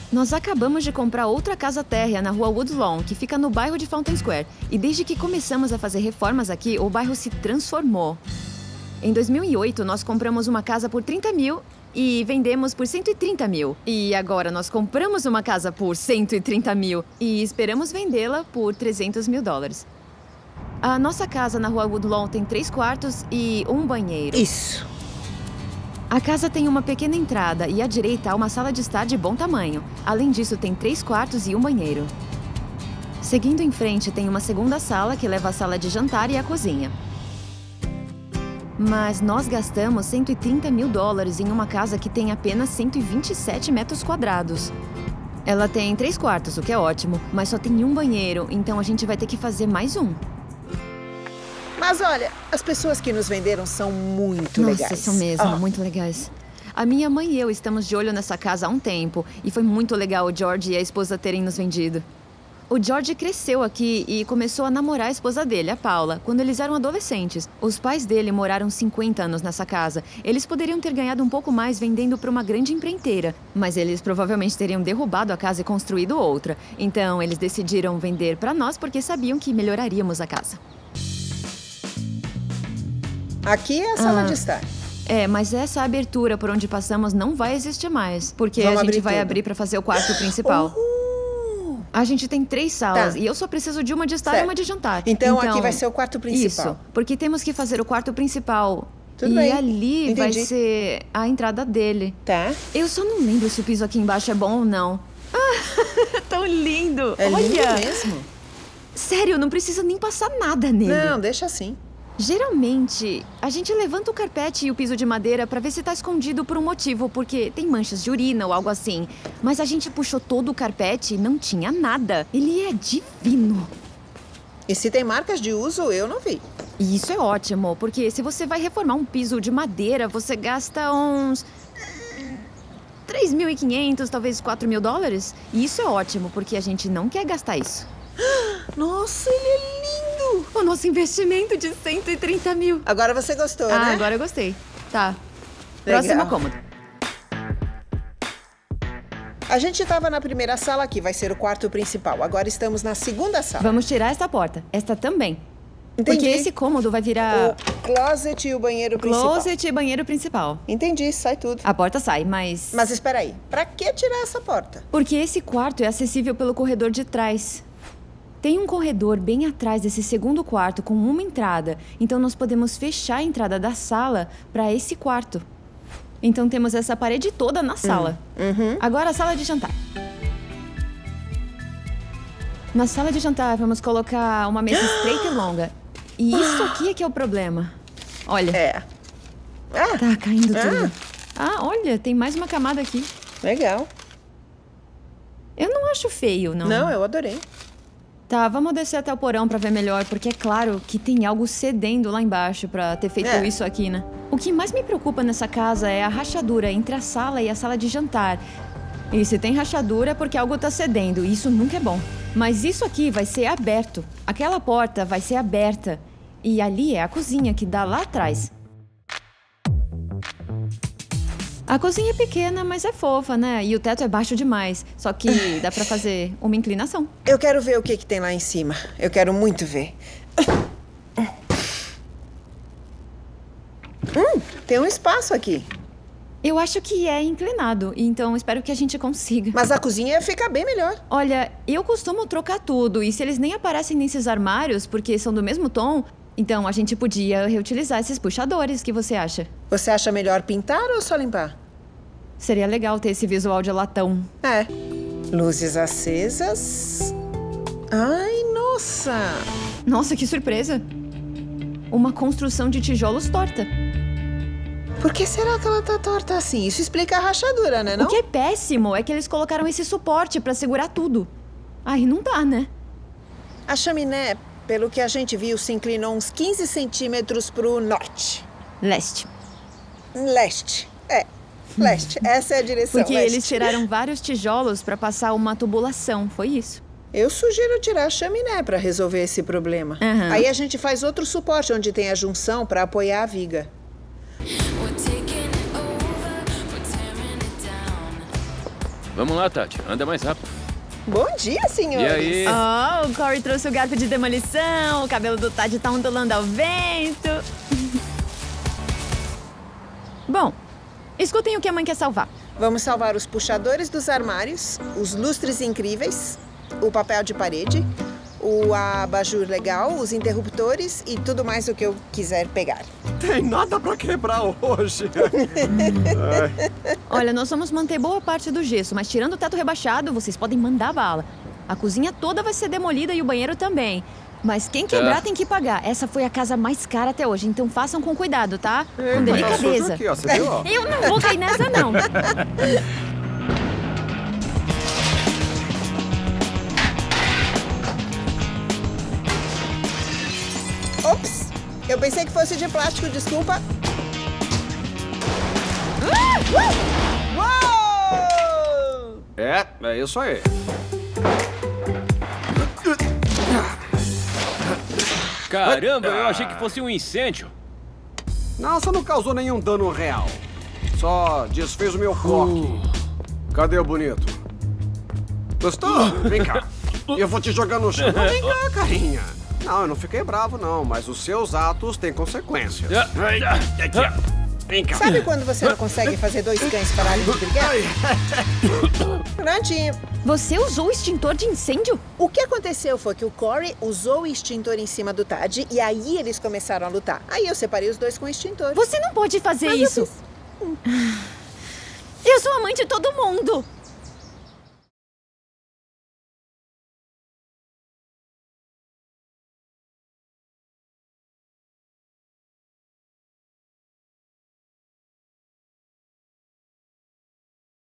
Nós acabamos de comprar outra casa térrea na rua Woodlawn, que fica no bairro de Fountain Square. E desde que começamos a fazer reformas aqui, o bairro se transformou. Em 2008, nós compramos uma casa por 30 mil e vendemos por 130 mil. E agora nós compramos uma casa por 130 mil e esperamos vendê-la por 300 mil dólares. A nossa casa na rua Woodlawn tem 3 quartos e um banheiro. Isso. A casa tem uma pequena entrada e à direita há uma sala de estar de bom tamanho. Além disso, tem 3 quartos e um banheiro. Seguindo em frente, tem uma segunda sala que leva à sala de jantar e à cozinha. Mas nós gastamos 130 mil dólares em uma casa que tem apenas 127 metros quadrados. Ela tem 3 quartos, o que é ótimo, mas só tem um banheiro, então a gente vai ter que fazer mais um. Mas olha, as pessoas que nos venderam são muito legais. Nossa, são mesmo, muito legais. A minha mãe e eu estamos de olho nessa casa há um tempo e foi muito legal o George e a esposa terem nos vendido. O George cresceu aqui e começou a namorar a esposa dele, a Paula, quando eles eram adolescentes. Os pais dele moraram 50 anos nessa casa. Eles poderiam ter ganhado um pouco mais vendendo para uma grande empreiteira, mas eles provavelmente teriam derrubado a casa e construído outra. Então, eles decidiram vender para nós porque sabiam que melhoraríamos a casa. Aqui é a sala de estar. É, mas essa abertura por onde passamos não vai existir mais, porque Vamos a gente abrir vai tudo. abrir para fazer o quarto principal. A gente tem 3 salas e eu só preciso de uma de estar e uma de jantar. Então aqui vai ser o quarto principal. Isso, porque temos que fazer o quarto principal. Tudo e bem. ali vai Entendi. ser a entrada dele. Tá. Eu só não lembro se o piso aqui embaixo é bom ou não. Ah, tão lindo! É Olha! lindo mesmo. Sério, não precisa nem passar nada nele. Não, deixa assim. Geralmente, a gente levanta o carpete e o piso de madeira pra ver se tá escondido por um motivo, porque tem manchas de urina ou algo assim. Mas a gente puxou todo o carpete e não tinha nada. Ele é divino. E se tem marcas de uso, eu não vi. E isso é ótimo, porque se você vai reformar um piso de madeira, você gasta uns 3.500, talvez 4 mil dólares. E isso é ótimo, porque a gente não quer gastar isso. Nossa, ele é lindo! O nosso investimento de 130 mil. Agora você gostou, né? Agora eu gostei. Tá. Legal. Próximo cômodo. A gente estava na primeira sala, aqui vai ser o quarto principal. Agora estamos na segunda sala. Vamos tirar esta porta. Esta também. Entendi. Porque esse cômodo vai virar O closet e o banheiro principal. closet e banheiro principal. Entendi, sai tudo. A porta sai, mas... Mas espera aí, pra que tirar essa porta? Porque esse quarto é acessível pelo corredor de trás. Tem um corredor bem atrás desse segundo quarto com uma entrada. Então nós podemos fechar a entrada da sala para esse quarto. Então temos essa parede toda na sala. Agora a sala de jantar. Na sala de jantar vamos colocar uma mesa estreita e longa. E isso aqui é que é o problema. Olha. É. Ah, Tá caindo tudo. Ah, olha, tem mais uma camada aqui. legal. Eu não acho feio, não. Não, eu adorei. Tá, vamos descer até o porão pra ver melhor, porque é claro que tem algo cedendo lá embaixo pra ter feito isso aqui, né? O que mais me preocupa nessa casa é a rachadura entre a sala e a sala de jantar. E se tem rachadura é porque algo tá cedendo, e isso nunca é bom. Mas isso aqui vai ser aberto. Aquela porta vai ser aberta. E ali é a cozinha que dá lá atrás. A cozinha é pequena, mas é fofa, né? E o teto é baixo demais. Só que dá pra fazer uma inclinação. Eu quero ver o que tem lá em cima. Eu quero muito ver. Tem um espaço aqui. Eu acho que é inclinado, então espero que a gente consiga. Mas a cozinha fica bem melhor. Olha, eu costumo trocar tudo, e se eles nem aparecem nesses armários, porque são do mesmo tom, então a gente podia reutilizar esses puxadores, o que você acha? Você acha melhor pintar ou só limpar? Seria legal ter esse visual de latão. É. Luzes acesas. Ai, nossa! Nossa, que surpresa! Uma construção de tijolos torta. Por que será que ela tá torta assim? Isso explica a rachadura, né, não? O que é péssimo é que eles colocaram esse suporte pra segurar tudo. Ai, não dá, né? A chaminé, pelo que a gente viu, se inclinou uns 15 centímetros pro norte. Leste. Leste. É, leste. Essa é a direção, Porque leste. eles tiraram vários tijolos pra passar uma tubulação, foi isso. Eu sugiro tirar a chaminé pra resolver esse problema. Aí a gente faz outro suporte onde tem a junção pra apoiar a viga. Vamos lá, Tati. Anda mais rápido. Bom dia, senhores. E aí? Oh, o Corey trouxe o garfo de demolição, o cabelo do Tad tá ondulando ao vento. Bom, escutem o que a mãe quer salvar. Vamos salvar os puxadores dos armários, os lustres incríveis, o papel de parede, o abajur legal, os interruptores e tudo mais o que eu quiser pegar. Tem nada pra quebrar hoje. Olha, nós vamos manter boa parte do gesso, mas tirando o teto rebaixado, vocês podem mandar bala. A cozinha toda vai ser demolida e o banheiro também. Mas quem quebrar tem que pagar. Essa foi a casa mais cara até hoje, então façam com cuidado, tá? Com delicadeza. Aqui, ó, você viu, ó? Eu não vou cair nessa, não. Ops! Eu pensei que fosse de plástico, desculpa. Uou! É isso aí. Caramba, eu achei que fosse um incêndio. Não, você não causou nenhum dano real. Só desfez o meu coque. Cadê o bonito? Gostou? Vem cá. Eu vou te jogar no chão. Não, vem cá, carinha. Não, eu não fiquei bravo, não. Mas os seus atos têm consequências. Aqui, ó. Vem cá. Sabe quando você não consegue fazer dois cães pararem de brigar? Prontinho. Você usou o extintor de incêndio? O que aconteceu foi que o Corey usou o extintor em cima do Tad e aí eles começaram a lutar. Aí eu separei os dois com o extintor. Você não pode fazer Mas isso. Eu sou a mãe de todo mundo.